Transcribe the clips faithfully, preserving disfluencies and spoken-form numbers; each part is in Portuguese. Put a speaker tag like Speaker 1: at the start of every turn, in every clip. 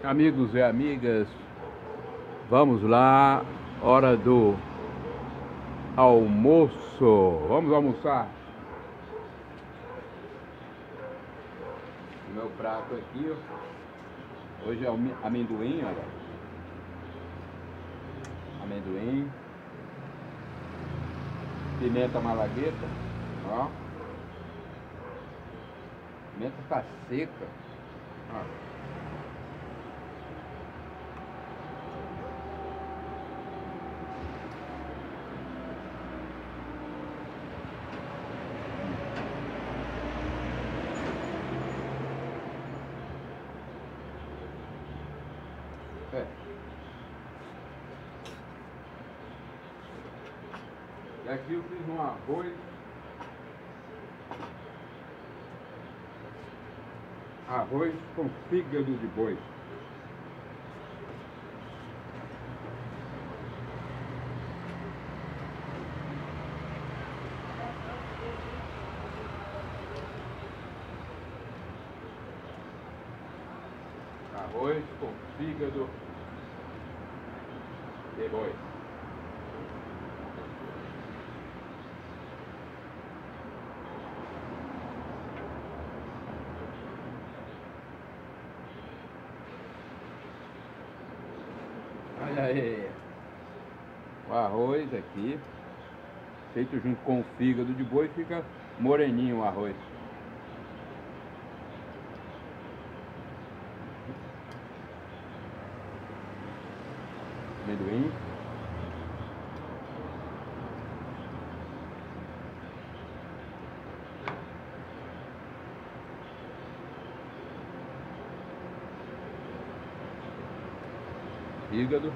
Speaker 1: Amigos e amigas, vamos lá, hora do almoço. Vamos almoçar. O meu prato aqui, ó. Hoje é o amendoim, olha. Amendoim, pimenta malagueta, ó. Pimenta tá seca, ó. É. E aqui eu fiz um arroz, arroz com fígado de boi. Arroz com fígado de boi. Olha aí, o arroz aqui, feito junto com o fígado de boi, fica moreninho o arroz. Amendoim. Fígado.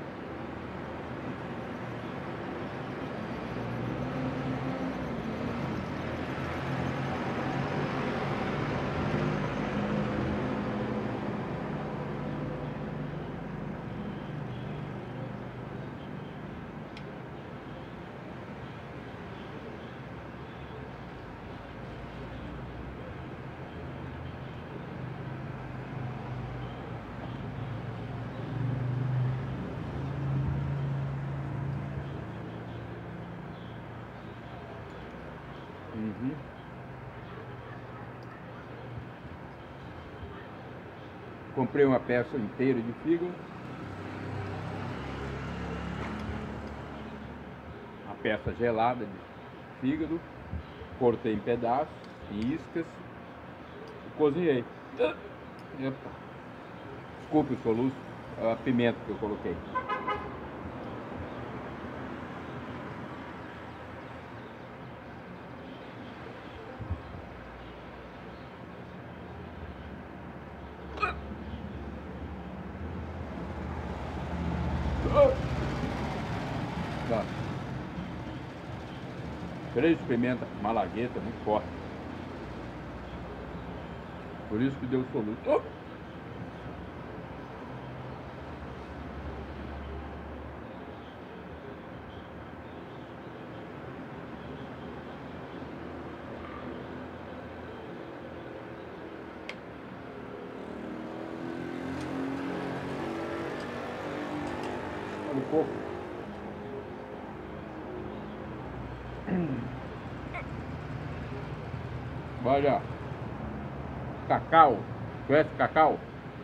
Speaker 1: Uhum. Comprei uma peça inteira de fígado, uma peça gelada de fígado, cortei em pedaços, em iscas e cozinhei. Epa. Desculpe o soluço, a pimenta que eu coloquei. Tá. Três pimenta malagueta muito forte. Por isso que deu soluço. Oh! Olha o coco. Olha, cacau. Conhece cacau?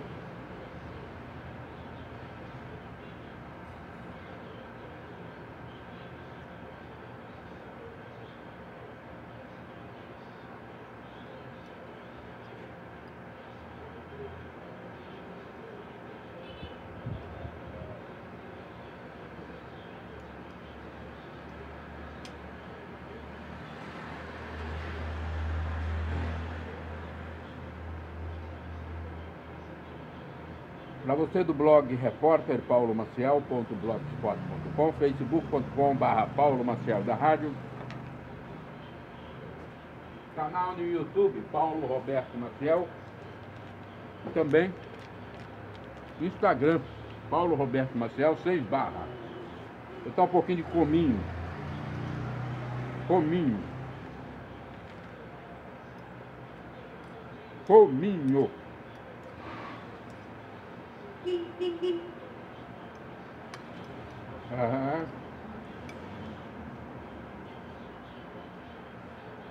Speaker 1: Para você do blog repórter paulo maciel ponto blogspot ponto com, facebook ponto com barra paulo maciel da rádio, canal no YouTube Paulo Roberto Maciel e também Instagram Paulo Roberto Maciel seis barra. Eu tô um pouquinho de cominho, cominho, cominho. Aham.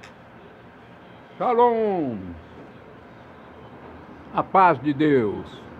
Speaker 1: Shalom. A paz de Deus.